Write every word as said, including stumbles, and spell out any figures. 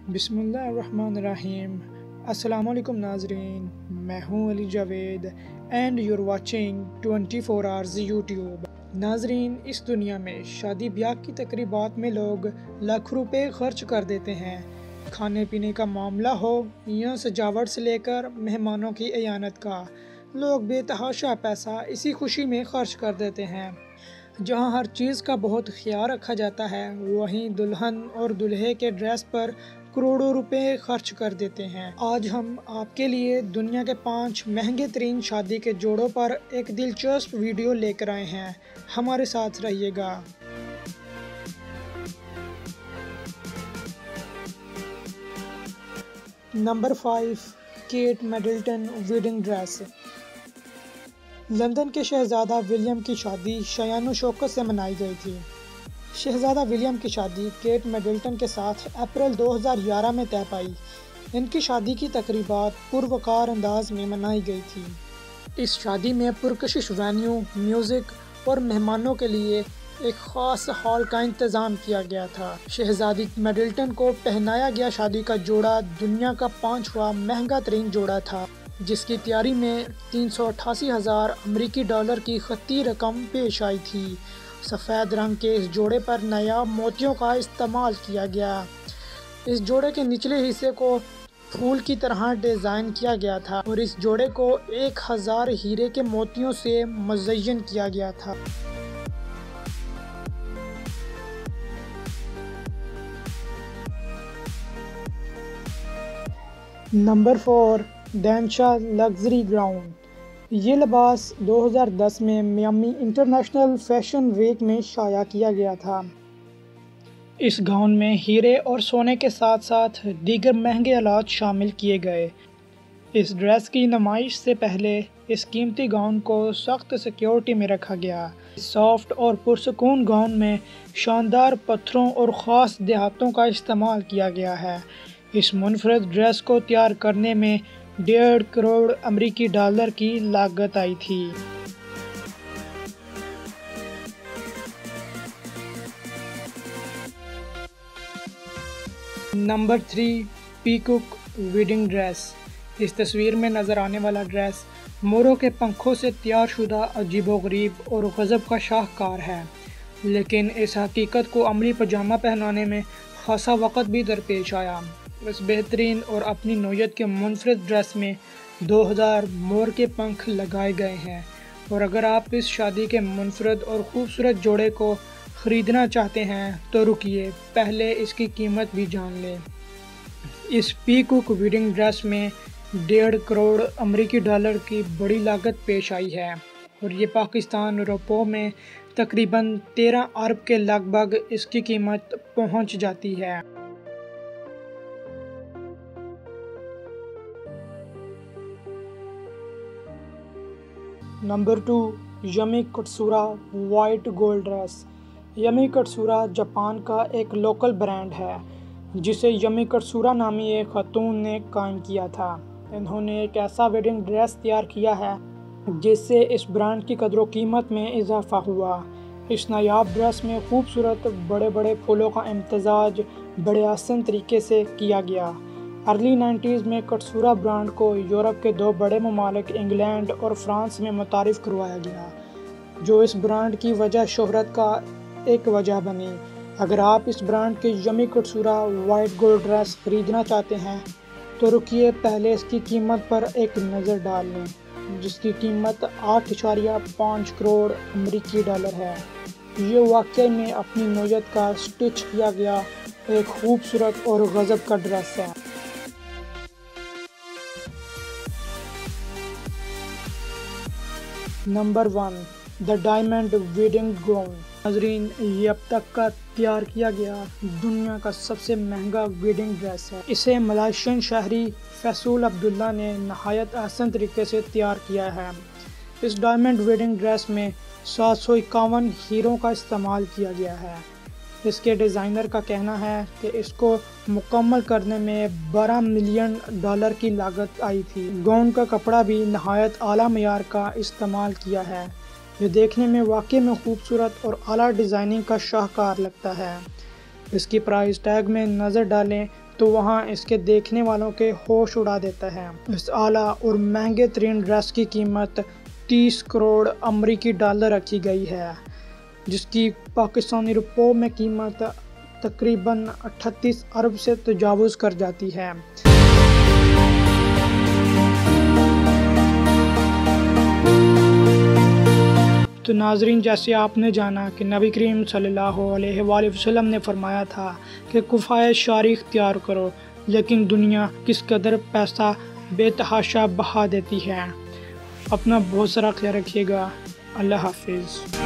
بسم اللہ الرحمن الرحیم۔ السلام علیکم ناظرین، میں ہوں Ali Javed and you're watching twenty four hours YouTube. ناظرین، اس دنیا میں شادی بیاہ کی تقریبات میں لوگ لاکھ روپے خرچ کر دیتے ہیں۔ کھانے پینے کا معاملہ ہو یا سجاوٹ سے لے کر مہمانوں کی اعانت کا، لوگ بے تحاشا پیسہ اسی خوشی میں خرچ کر دیتے ہیں۔ جہاں ہر چیز کا بہت خیال رکھا جاتا ہے، وہیں دلہن اور دولہے کے ڈریس پر کروڑوں روپے خرچ کر دیتے ہیں۔ آج ہم آپ کے لیے دنیا کے پانچ مہنگے ترین شادی کے جوڑوں پر ایک دلچسپ ویڈیو لے کر آئے ہیں، ہمارے ساتھ رہیے گا۔ Number five, Kate Middleton wedding dress. London کے شہزادہ ولیم کی شادی شان و شوکت سے منائی گئی تھی۔ شہزادہ ولیم کی شادی کیٹ میڈلٹن کے ساتھ اپریل دو ہزار گیارہ میں طے پائی۔ ان کی شادی کی تقریبات پروقار انداز میں منائی گئی تھی۔ اس شادی میں پرکشش وینیو، میوزک اور مہمانوں کے لیے ایک خاص ہال کا انتظام کیا گیا تھا۔ شہزادی میڈلٹن کو پہنایا گیا شادی کا جوڑا دنیا کا پانچواں مہنگا ترین جوڑا تھا، جس کی تیاری میں تین سو اٹھاسی ہزار امریکی ڈالر کی خطی رقم پیش آئی تھی۔ سفید رنگ کے اس جوڑے پر نایاب موتیوں کا استعمال کیا گیا۔ اس جوڑے کے نچلے حصے کو پھول کی طرح ڈیزائن کیا گیا تھا اور اس جوڑے کو ایک ہزار ہیرے کے موتیوں سے مزین کیا گیا تھا۔ نمبر فور، دینشا لگژری گاؤن۔ یہ لباس دو ہزار دس میں میامی انٹرنیشنل فیشن ویک میں شائع کیا گیا تھا۔ اس گاؤن میں ہیرے اور سونے کے ساتھ ساتھ دیگر مہنگے آلات شامل کیے گئے۔ اس ڈریس کی نمائش سے پہلے اس قیمتی گاؤن کو سخت سیکیورٹی میں رکھا گیا۔ اس سافٹ اور پرسکون گاؤن میں شاندار پتھروں اور خاص دھاتوں کا استعمال کیا گیا ہے۔ اس منفرد ڈریس کو تیار کرنے میں ڈیڑھ کروڑ امریکی ڈالر کی لاگت آئی تھی۔ Number three, peacock wedding dress. اس تصویر میں نظر آنے والا ڈریس موروں کے پنکھوں سے تیار شدہ عجیب و غریب اور غضب کا شاہکار ہے، لیکن اس حقیقت کو عملی پجامہ پہنانے میں خاصا وقت بھی درپیش آیا۔ اس بہترین اور اپنی نوعیت کے منفرد ڈریس میں دو ہزار مور کے پنکھ لگائے گئے ہیں، اور اگر آپ اس شادی کے منفرد اور خوبصورت جوڑے کو خریدنا چاہتے ہیں تو رکیے، پہلے اس کی قیمت بھی جان لیں۔ اس پیکوک ویڈنگ ڈریس میں ڈیڑھ کروڑ امریکی ڈالر کی بڑی لاگت پیش آئی ہے، اور یہ پاکستان روپوں میں تقریباً تیرہ ارب کے لگ بھگ اس کی قیمت پہنچ جاتی ہے۔ Number two, Yumi Katsura white gold dress. Yumi Katsura Japan کا ایک لوکل برانڈ ہے، جسے یمی کٹسورا نامی ایک خاتون نے قائم کیا تھا۔ انہوں نے ایک ایسا ویڈنگ ڈریس تیار کیا ہے جس سے اس برانڈ کی قدر و قیمت میں اضافہ ہوا۔ اس نایاب ڈریس میں خوبصورت بڑے بڑے پھولوں کا امتزاج بڑے آسان طریقے سے کیا گیا۔ ارلی نائنٹیز میں کٹسورا برانڈ کو یورپ کے دو بڑے ممالک انگلینڈ اور فرانس میں متعارف کروایا گیا، جو اس برانڈ کی وجہ شہرت کا ایک وجہ بنی۔ اگر آپ اس برانڈ کے Yumi Katsura white gold dress خریدنا چاہتے ہیں تو رکیے، پہلے اس کی قیمت پر ایک نظر ڈال لیں، جس کی قیمت آٹھ اشاریہ پانچ کروڑ امریکی ڈالر ہے۔ یہ واقعی میں اپنی نوعیت کا سٹچ کیا گیا ایک خوبصورت اور غضب کا ڈریس ہے۔ Number one, the diamond wedding gown. ناظرین، یہ اب تک کا تیار کیا گیا دنیا کا سب سے مہنگا ویڈنگ ڈریس ہے۔ اسے ملائیشین شہری فیصل عبداللہ نے نہایت احسن طریقے سے تیار کیا ہے۔ اس ڈائمنڈ ویڈنگ ڈریس میں سات سو اکاون ہیروں کا استعمال کیا گیا ہے۔ اس کے ڈیزائنر کا کہنا ہے کہ اس کو مکمل کرنے میں بارہ ملین ڈالر کی لاگت آئی تھی۔ گاؤن کا کپڑا بھی نہایت اعلیٰ معیار کا استعمال کیا ہے، جو دیکھنے میں واقعی میں خوبصورت اور اعلیٰ ڈیزائننگ کا شاہکار لگتا ہے۔ اس کی پرائز ٹیگ میں نظر ڈالیں تو وہاں اس کے دیکھنے والوں کے ہوش اڑا دیتا ہے۔ اس اعلیٰ اور مہنگے ترین ڈریس کی قیمت تیس کروڑ امریکی ڈالر رکھی گئی ہے، جس کی پاکستانی روپوں میں قیمت تقریباً اٹھتیس ارب سے تجاوز کر جاتی ہے۔ تو ناظرین، جیسے آپ نے جانا کہ نبی کریم صلی اللہ علیہ وآلہ وسلم نے فرمایا تھا کہ کفایت شعری اختیار کرو، لیکن دنیا کس قدر پیسہ بے تحاشا بہا دیتی ہے۔ اپنا بہت سارا خیال رکھیے گا۔ اللہ حافظ۔